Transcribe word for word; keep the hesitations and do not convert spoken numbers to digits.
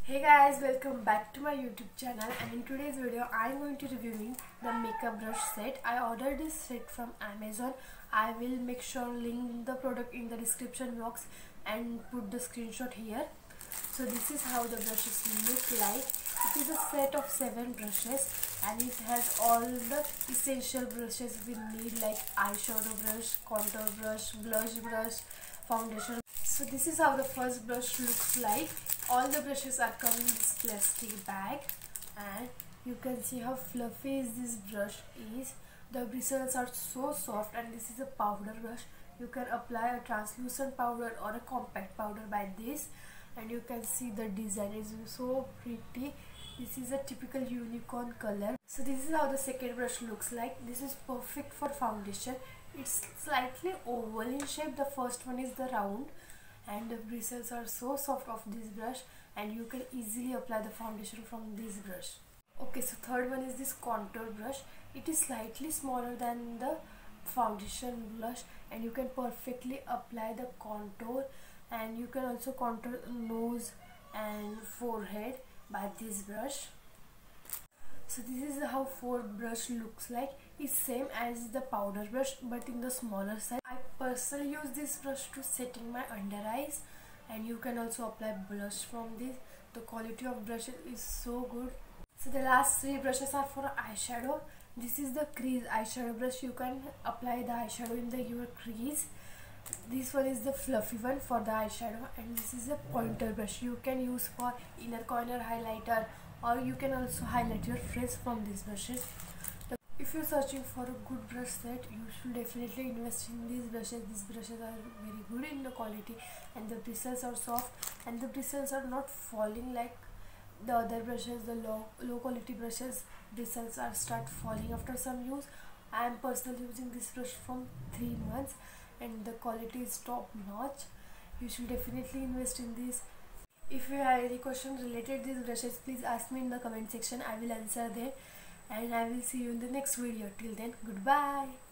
Hey guys, welcome back to my YouTube channel, and in today's video I am going to reviewing the makeup brush set. I ordered this set from Amazon. I will make sure link the product in the description box and put the screenshot here. So this is how the brushes look like. It is a set of seven brushes and it has all the essential brushes we need, like eyeshadow brush, contour brush, blush brush, foundation. So this is how the first brush looks like. All the brushes are coming in this plastic bag, and you can see how fluffy is this brush is. The bristles are so soft, and this is a powder brush. You can apply a translucent powder or a compact powder by this, and you can see the design is so pretty. This is a typical unicorn color. So this is how the second brush looks like. This is perfect for foundation. It's slightly oval in shape. The first one is the round, and the bristles are so soft of this brush, and you can easily apply the foundation from this brush. Okay, so third one is this contour brush. It is slightly smaller than the foundation brush, and you can perfectly apply the contour, and you can also contour nose and forehead by this brush. So this is how fourth brush looks like. It's same as the powder brush but in the smaller size. I personally use this brush to setting my under eyes, and you can also apply blush from this. The quality of brush is so good. So the last three brushes are for eyeshadow. This is the crease eyeshadow brush. You can apply the eyeshadow in the your crease. This one is the fluffy one for the eyeshadow, and this is a pointer brush. You can use for inner corner highlighter, or you can also highlight your face from these brushes. If you're searching for a good brush set, you should definitely invest in these brushes. These brushes are very good in the quality, and the bristles are soft, and the bristles are not falling like the other brushes. The low low quality brushes, bristles are start falling after some use. I am personally using this brush from three months, and the quality is top notch. You should definitely invest in this. If you have any questions related to these brushes, please ask me in the comment section. I will answer them, and I will see you in the next video. Till then, goodbye.